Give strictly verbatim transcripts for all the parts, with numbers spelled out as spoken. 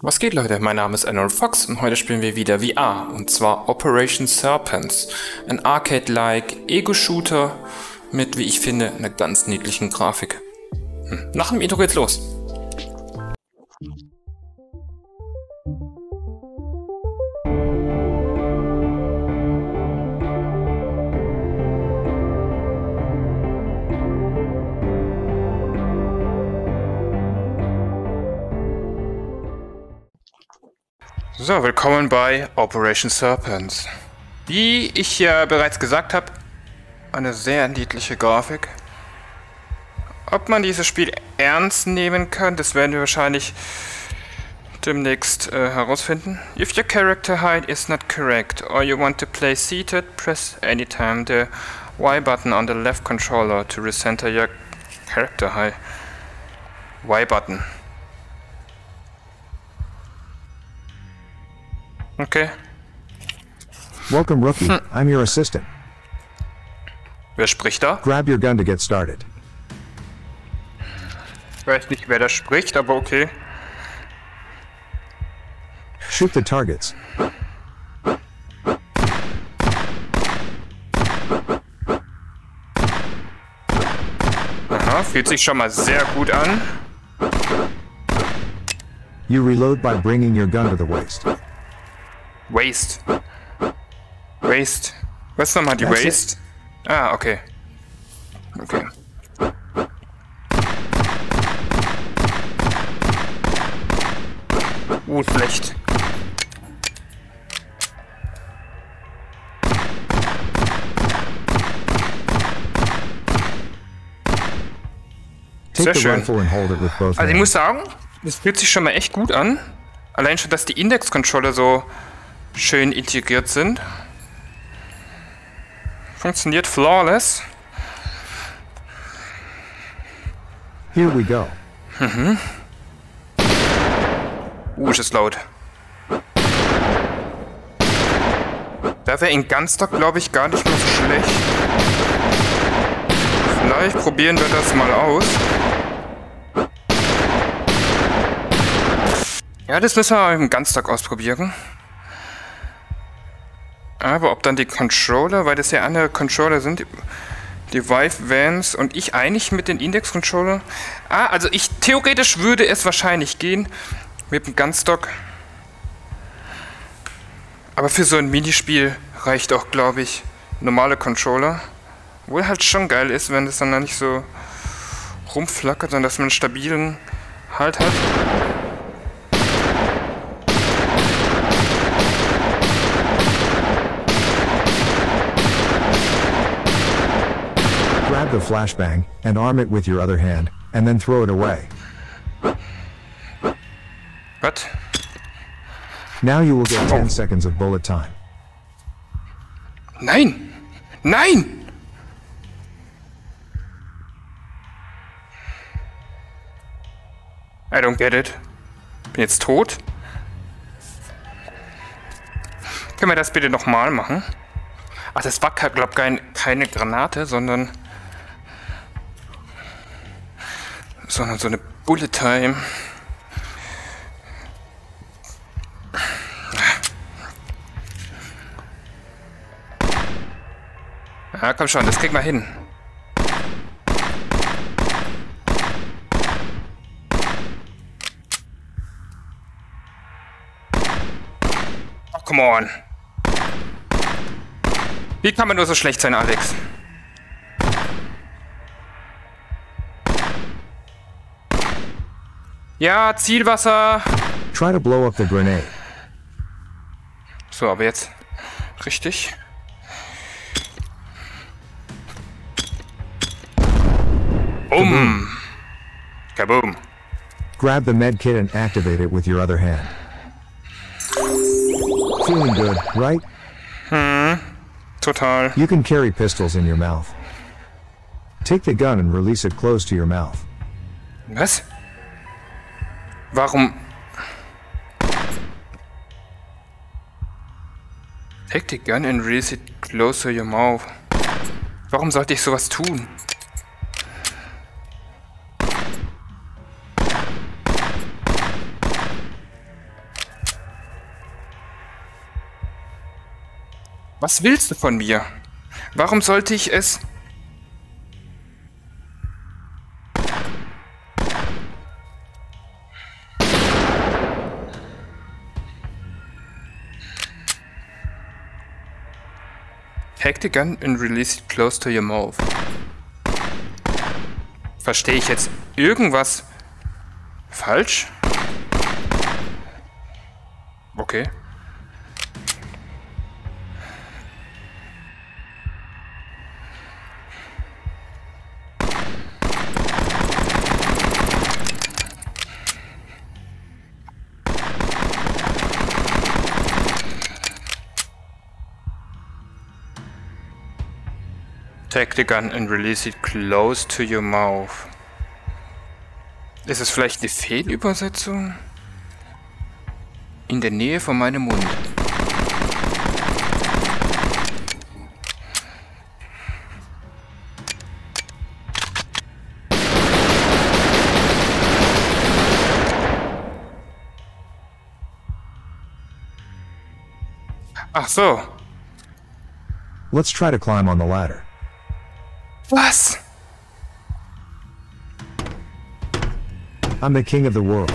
Was geht, Leute? Mein Name ist Aaron Fox und heute spielen wir wieder V R, und zwar Operation Serpents, ein Arcade-like Ego-Shooter mit, wie ich finde, einer ganz niedlichen Grafik. Hm. Nach dem Intro geht's los. So, willkommen bei Operation Serpents. Wie ich ja bereits gesagt habe, eine sehr niedliche Grafik. Ob man dieses Spiel ernst nehmen kann, das werden wir wahrscheinlich demnächst äh, herausfinden. If your character height is not correct or you want to play seated, press anytime the Y button on the left controller to recenter your character height. Y button. Okay. Welcome, Rookie. Hm. I'm your assistant. Wer spricht da? Grab your gun to get started. Ich weiß nicht, wer da spricht, aber okay. Shoot the targets. Aha, fühlt sich schon mal sehr gut an. You reload by bringing your gun to the waist. Waste. Waste. Was ist nochmal die That's Waste? It. Ah, okay. Okay. Uh, schlecht. Sehr schön. Also ich muss sagen, das fühlt sich schon mal echt gut an. Allein schon, dass die Index-Controller so schön integriert sind. Funktioniert flawless. Here we go. Mhm. Uh, ist es laut. Da wäre in Gunstock, glaube ich, gar nicht mehr so schlecht. Vielleicht probieren wir das mal aus. Ja, das müssen wir im Gunstock ausprobieren. Aber ob dann die Controller, weil das ja andere Controller sind, die Vive Vans und ich eigentlich mit den Index-Controller. Ah, also ich theoretisch würde es wahrscheinlich gehen mit dem Gunstock. Aber für so ein Minispiel reicht auch, glaube ich, normale Controller. Wohl halt schon geil ist, wenn das dann nicht so rumflackert, sondern dass man einen stabilen Halt hat. Grab the flashbang and arm it with your other hand, and then throw it away. What? Now you will get ten oh. seconds of bullet time. Nein! Nein! I don't get it. Bin jetzt tot? Können wir das bitte nochmal machen? Ach, das war, glaube ich, kein, keine Granate, sondern... sondern so eine Bullet Time. Ja, komm schon, das kriegen wir hin. Oh, come on. Wie kann man nur so schlecht sein, Alex? Ja, Zielwasser. Try to blow up the grenade. So, aber jetzt richtig. Boom. Kaboom. Grab the med kit and activate it with your other hand. Feeling good, right? Hm. Total. You can carry pistols in your mouth. Take the gun and release it close to your mouth. Was? Warum? Take the gun and release it close to your mouth. Warum sollte ich sowas tun? Was willst du von mir? Warum sollte ich es... Take the gun and release it close to your mouth. Verstehe ich jetzt irgendwas falsch? Okay. Take the gun and release it close to your mouth. Ist es vielleicht eine Fehlübersetzung? In der Nähe von meinem Mund. Ach so. Let's try to climb on the ladder. Was? I'm the king of the world.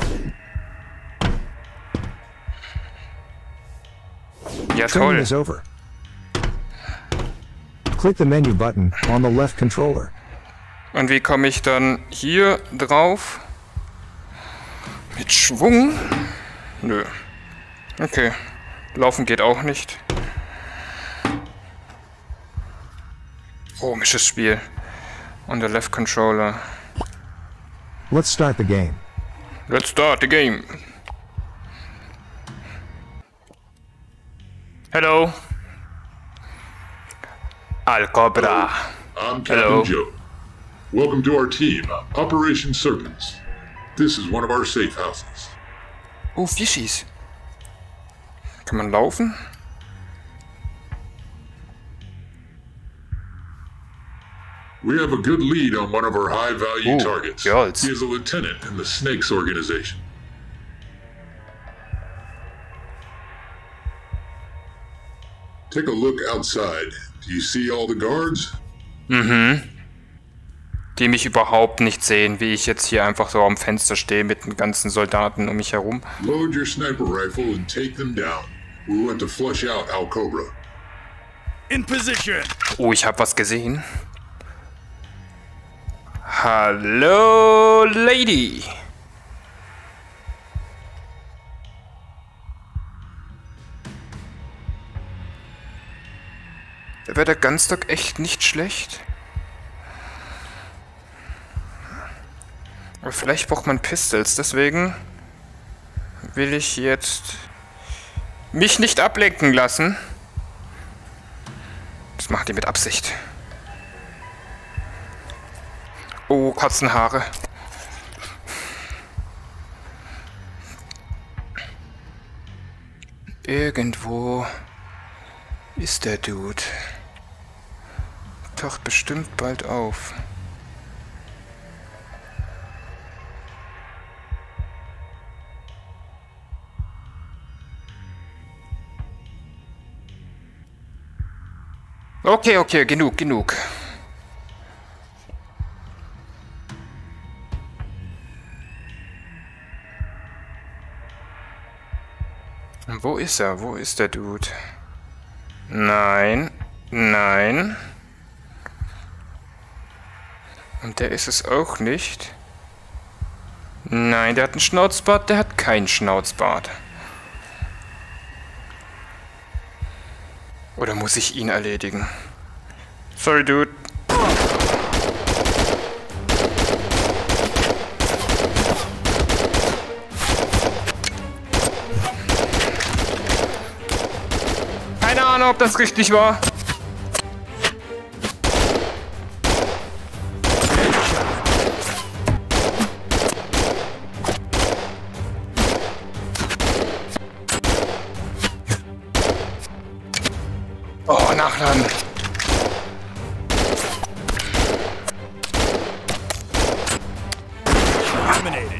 Ja, Training toll. is over. Click the menu button on the left controller. Und wie komme ich dann hier drauf? Mit Schwung? Nö. Okay. Laufen geht auch nicht. Komisches Spiel. Und der Left Controller. Let's start the game. Let's start the game. Hello. Al Cobra. I'm Captain Hello. Joe. Welcome to our team, Operation Serpents. This is one of our safe houses. Oh, Fischis. Kann man laufen? We have a good lead on one of our high-value Ooh, targets. girls. He is a lieutenant in the Snakes organization. Take a look outside. Do you see all the guards? Mhm. Die mich überhaupt nicht sehen, wie ich jetzt hier einfach so am Fenster stehe mit den ganzen Soldaten um mich herum. Load your sniper rifle and take them down. We want to flush out Al Cobra. In position. Oh, ich habe was gesehen. Hallo, Lady. Da wäre der Gunstock echt nicht schlecht. Aber vielleicht braucht man Pistols, deswegen will ich jetzt mich nicht ablenken lassen. Das macht ihr mit Absicht. Oh, Katzenhaare. Irgendwo ist der Dude. Taucht bestimmt bald auf. Okay, okay, genug, genug. Wo ist er? Wo ist der Dude? Nein, nein. Und der ist es auch nicht. Nein, der hat einen Schnauzbart, der hat keinen Schnauzbart. Oder muss ich ihn erledigen? Sorry, Dude. Keine Ahnung, ob das richtig war. Oh, nachladen. Eliminated.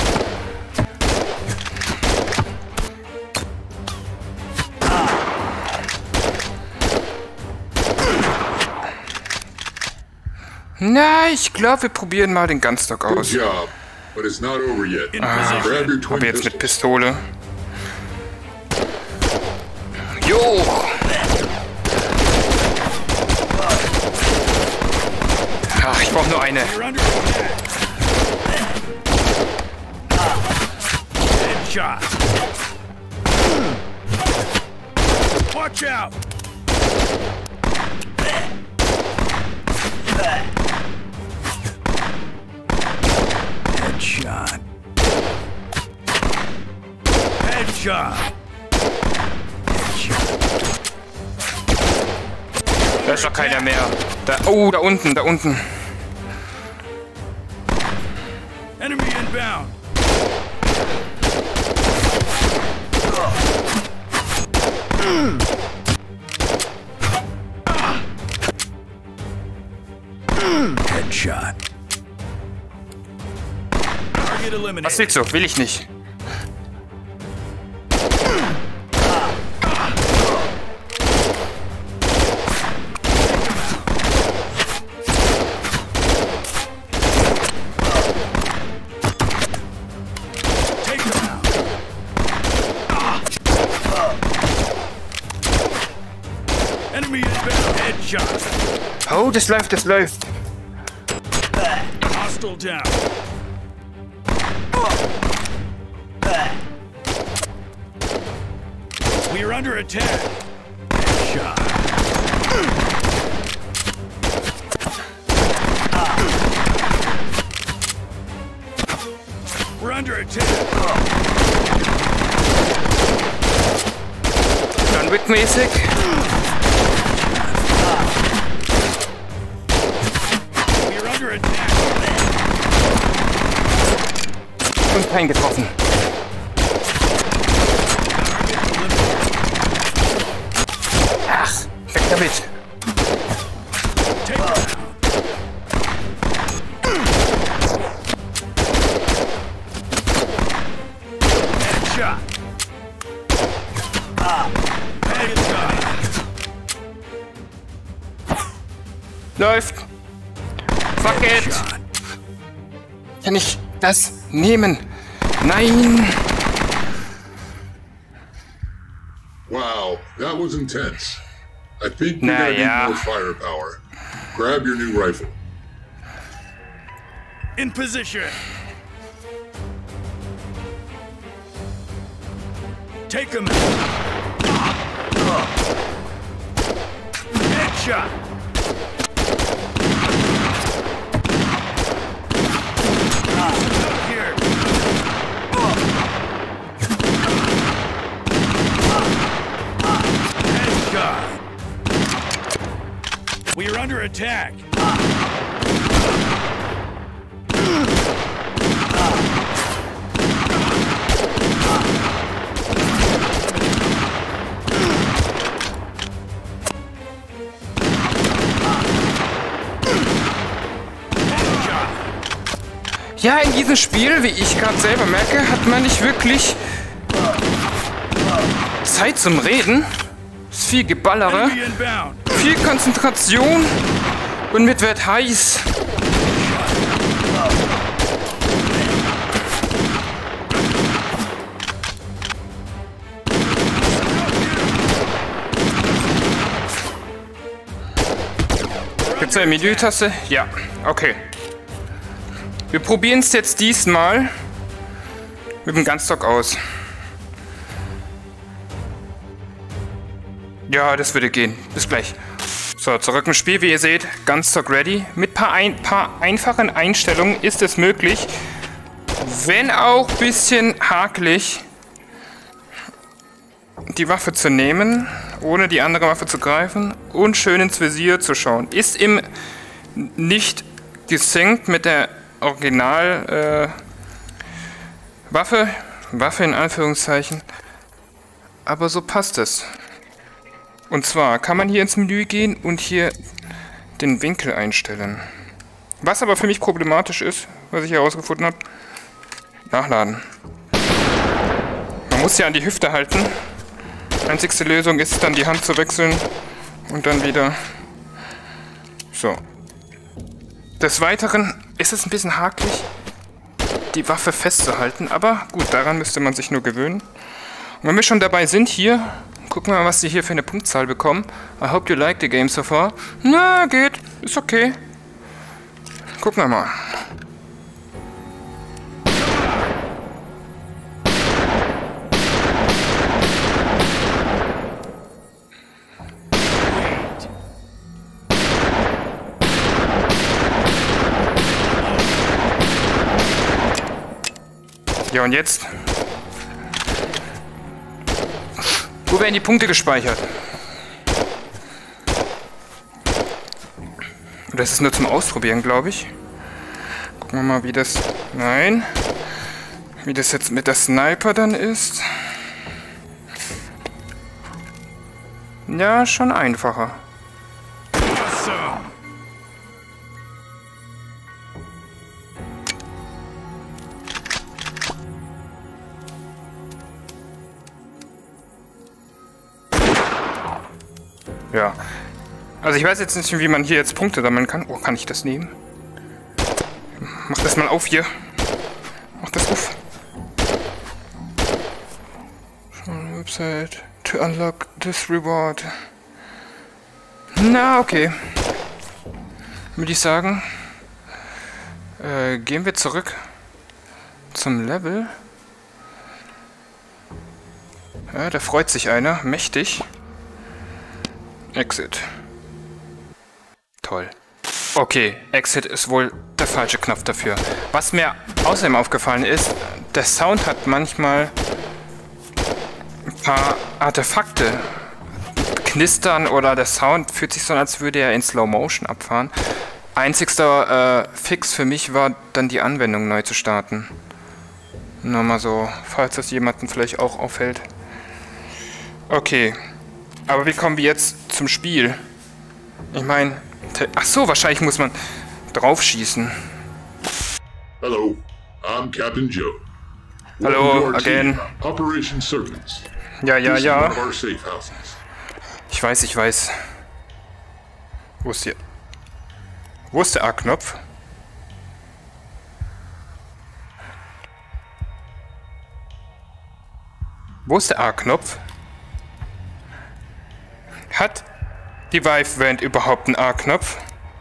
Na, ich glaube, wir probieren mal den Gunstock Good aus. job, but it's not over yet. In Ah, Grab your position. twin aber jetzt mit pistols. Pistole. Jo! Ach, ich brauche nur eine. You're under attack. Headshot. Watch out. Headshot. Headshot. Da ist doch keiner mehr. Da, oh, da unten, da unten. Enemy inbound. Headshot. Target Was eliminated. willst du? Will ich nicht. Take them out. Enemy inbound. Headshot. Oh, das läuft, das läuft. Hostile down. We are under attack. Headshot. We're under attack. John Wick-mäßig. We are under attack. Und kein getroffen. Ach, weg damit. Take them out. Headshot. Headshot. Läuft. Fuck it. Headshot. Kann ich das nehmen? Nein. Wow, that was intense. I think Nah, we're gonna yeah. need more firepower. Grab your new rifle. In position. Take him out. Headshot. Here. Headshot. We are under attack. Ja, in diesem Spiel, wie ich gerade selber merke, hat man nicht wirklich Zeit zum Reden. Ist viel Geballere, Enemy inbound. viel Konzentration und mir wird heiß. Gibt's eine Menü-Taste? Ja, okay. Wir probieren es jetzt diesmal mit dem Gunstock aus. Ja, das würde gehen. Bis gleich. So, zurück im Spiel. Wie ihr seht, Gunstock ready. Mit ein paar, ein, paar einfachen Einstellungen ist es möglich, wenn auch ein bisschen hakelig, die Waffe zu nehmen, ohne die andere Waffe zu greifen und schön ins Visier zu schauen. Ist im nicht gesynkt mit der Original äh, Waffe, Waffe in Anführungszeichen, aber so passt es. Und zwar kann man hier ins Menü gehen und hier den Winkel einstellen. Was aber für mich problematisch ist, was ich herausgefunden habe, nachladen. Man muss ja an die Hüfte halten. Einzigste Lösung ist dann die Hand zu wechseln und dann wieder so. Des Weiteren ist es ein bisschen hakelig, die Waffe festzuhalten, aber gut, daran müsste man sich nur gewöhnen. Und wenn wir schon dabei sind hier, gucken wir mal, was sie hier für eine Punktzahl bekommen. I hope you like the game so far. Na, geht, ist okay. Gucken wir mal. Ja, und jetzt? Wo werden die Punkte gespeichert? Das ist nur zum Ausprobieren, glaube ich. Gucken wir mal, wie das... Nein. Wie das jetzt mit der Sniper dann ist. Ja, schon einfacher. Awesome. Ja. Also ich weiß jetzt nicht, wie man hier jetzt Punkte sammeln kann. Oh, kann ich das nehmen? Mach das mal auf hier. Mach das auf. Website to unlock this reward. Na, okay. Würde ich sagen, äh, gehen wir zurück zum Level. Ja, da freut sich einer. Mächtig. Exit. Toll. Okay, Exit ist wohl der falsche Knopf dafür. Was mir außerdem aufgefallen ist, der Sound hat manchmal ein paar Artefakte. Knistern oder der Sound fühlt sich so an, als würde er in Slow Motion abfahren. Einzigster äh, Fix für mich war dann die Anwendung neu zu starten. Nur mal so, falls das jemanden vielleicht auch auffällt. Okay. Aber wie kommen wir jetzt zum Spiel? Ich meine, ach so, wahrscheinlich muss man drauf schießen. Hello, I'm Captain Joe. Hallo, Welcome to our again. team, Operation Serpents. Ja, ja, This is ja. one of our safe houses. Ich weiß, ich weiß. Wo ist hier? Wo ist der A-Knopf? Wo ist der A-Knopf? Hat die Vive Vent überhaupt einen A-Knopf?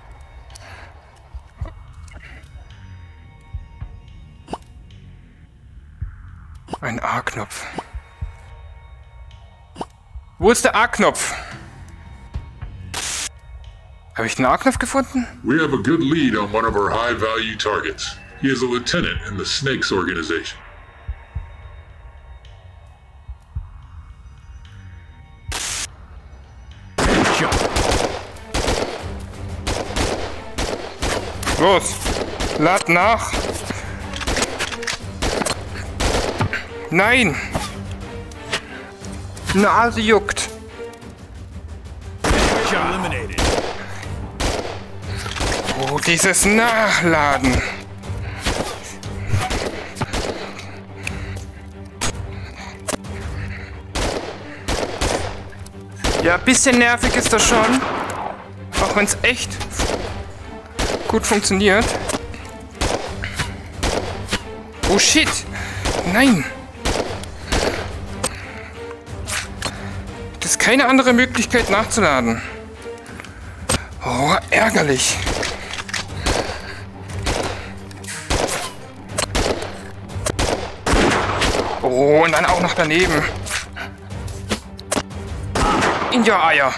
Ein A-Knopf. Wo ist der A-Knopf? Habe ich einen A-Knopf gefunden? We have a good lead on one of our high-value targets. He is a lieutenant in the Snakes organization. Los, lad nach. Nein. Nase juckt. Eliminated. Oh, dieses Nachladen. Ja, ein bisschen nervig ist das schon. Auch wenn es echt gut funktioniert. Oh shit. Nein. Das ist keine andere Möglichkeit nachzuladen. Oh, ärgerlich. Oh, und dann auch noch daneben. In your Eier.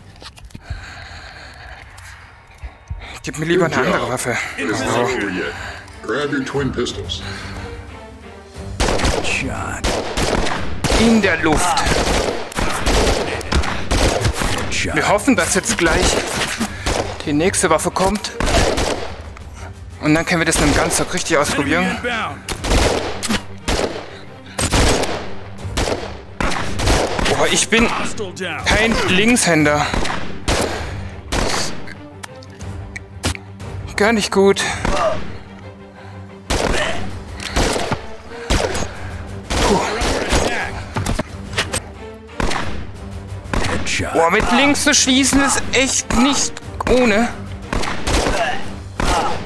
Gib mir lieber eine Good andere job. Waffe. It's not over yet. Grab your twin pistols. Shot. In der Luft. Shot. Wir hoffen, dass jetzt gleich die nächste Waffe kommt. Und dann können wir das mit dem Ganztag richtig ausprobieren. Enemy inbound. Boah, ich bin Hostile down. kein Linkshänder. Gar nicht gut. Attack. Headshot. Boah, mit links zu schießen ist echt nicht ohne.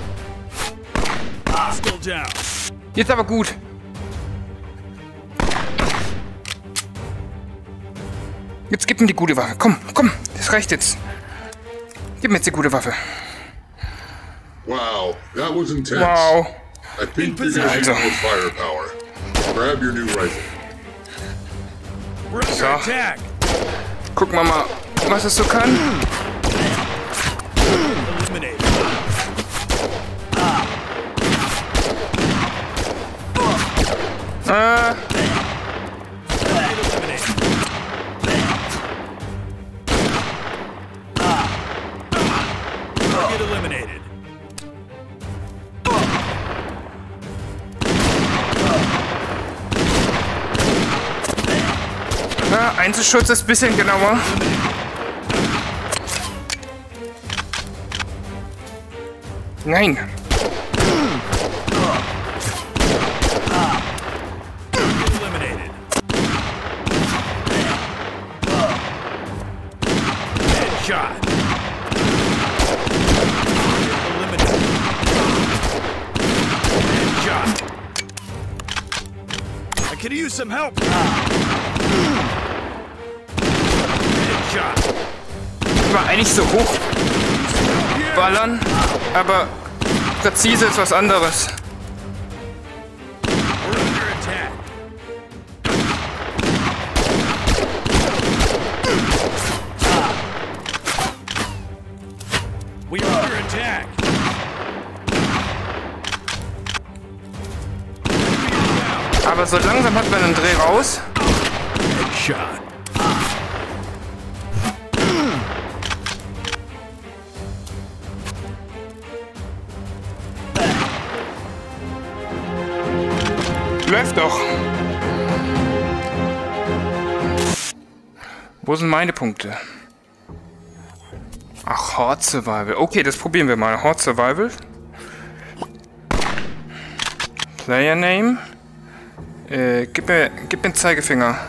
Double down. Jetzt aber gut. Jetzt gib mir die gute Waffe. Komm, komm, das reicht jetzt. Gib mir jetzt die gute Waffe. Wow, that was intense. Wow. I think you're gonna Also. need more firepower. Grab your new rifle. We're under So. attack. Gucken wir mal, was es so kann. Eliminated. Äh, Eliminated. Target eliminated. ja, Einzelschutz ist ein bisschen genauer. Nein. Eliminated. Headshot. Eliminated. Headshot. I could use some help. Headshot. War eigentlich so hoch ballern, aber präzise ist was anderes. We're under attack. We are under attack. Aber so langsam hat man einen Dreh raus. Headshot. Läuft doch. Wo sind meine Punkte? Ach, Horde Survival. Okay, das probieren wir mal. Horde Survival. Player Name. Äh, gib mir, gib mir einen Zeigefinger.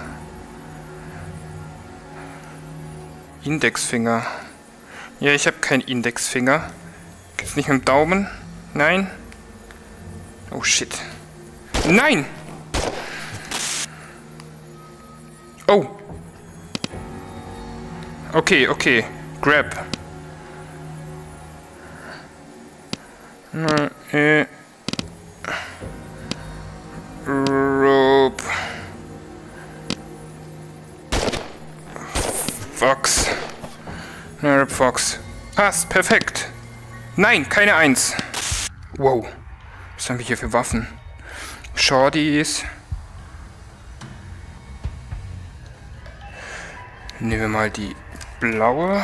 Indexfinger. Ja, ich habe keinen Indexfinger. Geht's nicht mit dem Daumen? Nein. Oh shit. Nein! Oh. Okay, okay. Grab. Na, äh. Rope. Fox. Na, Fox. Passt, perfekt. Nein, keine Eins. Wow. Was haben wir hier für Waffen? Shorties. Nehmen wir mal die blaue.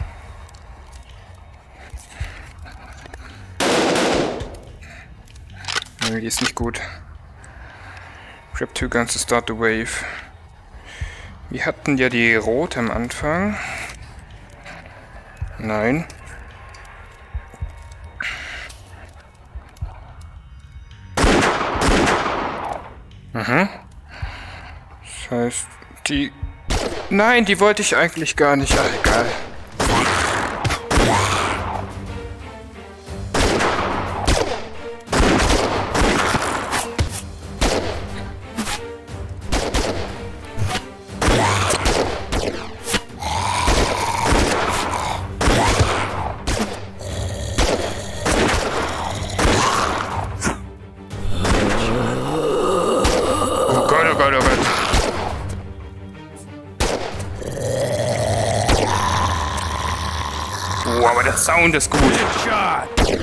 Nee, die ist nicht gut. Grab two guns to start the wave. Wir hatten ja die rote am Anfang. Nein. Mhm. Das heißt, die... Nein, die wollte ich eigentlich gar nicht. Ach, egal. Oh Gott, oh Gott, oh Gott. Oh, aber der Sound ist gut. Headshot.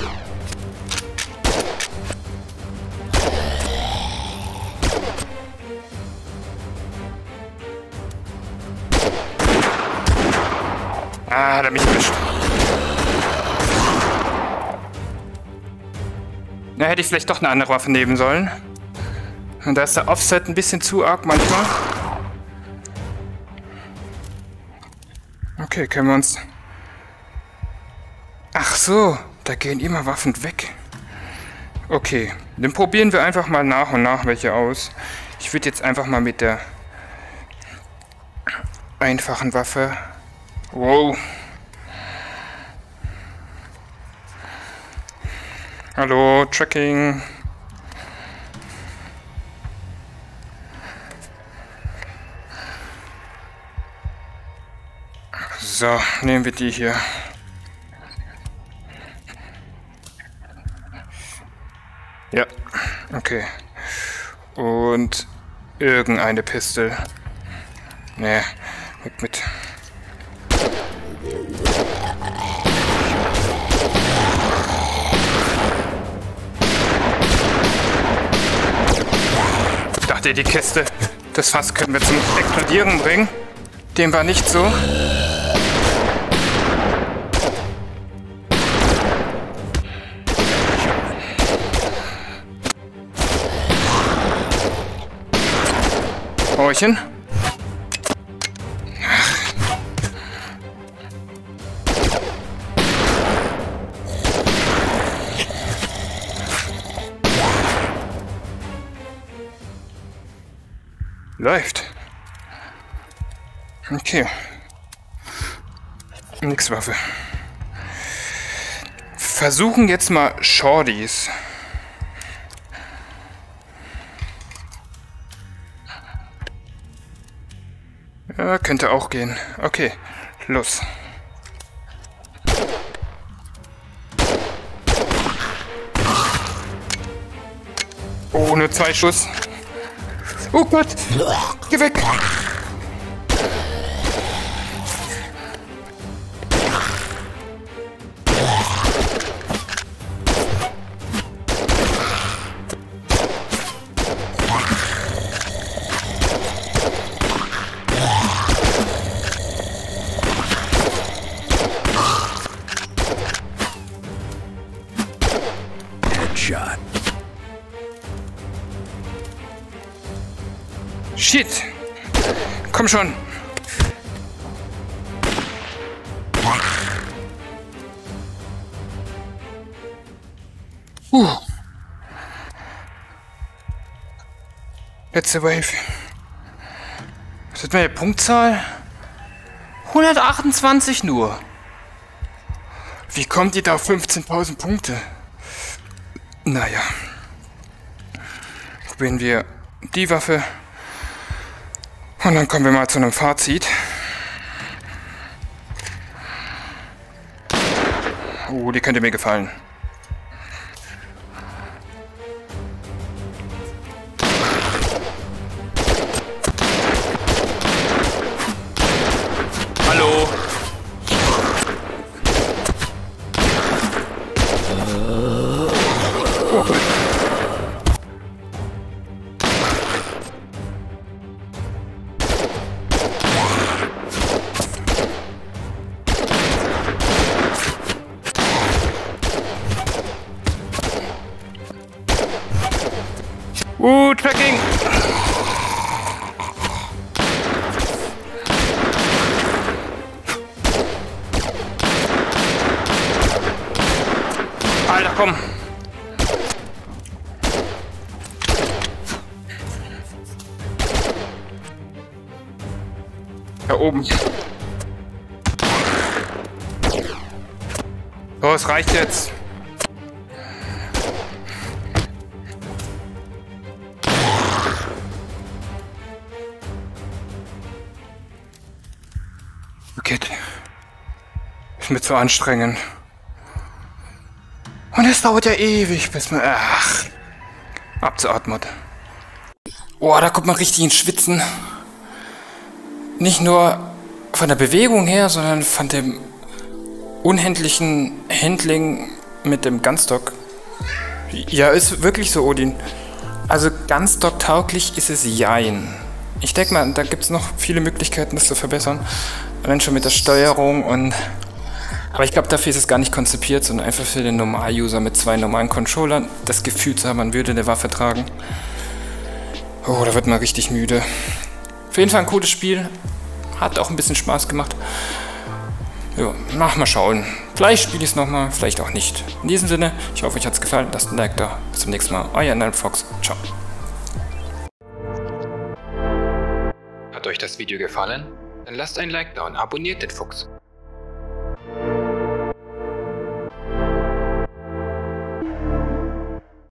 Ah, hat er mich erwischt. Na, hätte ich vielleicht doch eine andere Waffe nehmen sollen. Und da ist der Offset ein bisschen zu arg manchmal. Okay, können wir uns... Ach so, da gehen immer Waffen weg. Okay, dann probieren wir einfach mal nach und nach welche aus. Ich würde jetzt einfach mal mit der einfachen Waffe... Wow. Hallo, Tracking. So, nehmen wir die hier. Ja, okay. Und irgendeine Pistole. Nee, mit, mit. Ich dachte, die Kiste, das Fass können wir zum Explodieren bringen. Dem war nicht so. Horchen. Läuft. Okay. Nix Waffe. Versuchen jetzt mal Shorties. Ja, könnte auch gehen. Okay, los. Oh, nur zwei Schuss. Oh Gott! Geh weg! Headshot. Shit! Komm schon! Uh. Letzte Wave. Was hat meine Punktzahl? hundertachtundzwanzig nur. Wie kommt ihr da auf fünfzehntausend Punkte? Naja. Probieren wir die Waffe. Und dann kommen wir mal zu einem Fazit. Oh, die könnte mir gefallen. Hallo. Oh. Uh, Tracking! Alter, komm! Da oben. So, es reicht jetzt. Okay. Ist mir zu anstrengend. Und es dauert ja ewig, bis man... Ach. Abzuatmen. Oh, da kommt man richtig ins Schwitzen. Nicht nur von der Bewegung her, sondern von dem unhändlichen Handling mit dem Gunstock. Ja, ist wirklich so, Odin. Also Gunstock tauglich ist es jein. Ich denke mal, da gibt es noch viele Möglichkeiten, das zu verbessern. Allein schon mit der Steuerung und... Aber ich glaube, dafür ist es gar nicht konzipiert, sondern einfach für den Normal-User mit zwei normalen Controllern das Gefühl zu haben, man würde eine Waffe tragen. Oh, da wird man richtig müde. Auf jeden Fall ein cooles Spiel. Hat auch ein bisschen Spaß gemacht. Ja, mach mal schauen. Vielleicht spiele ich es nochmal, vielleicht auch nicht. In diesem Sinne, ich hoffe, euch hat es gefallen. Lasst ein Like da. Bis zum nächsten Mal. Euer Nightfox. Ciao. Hat euch das Video gefallen? Dann lasst ein Like da und abonniert den Fuchs.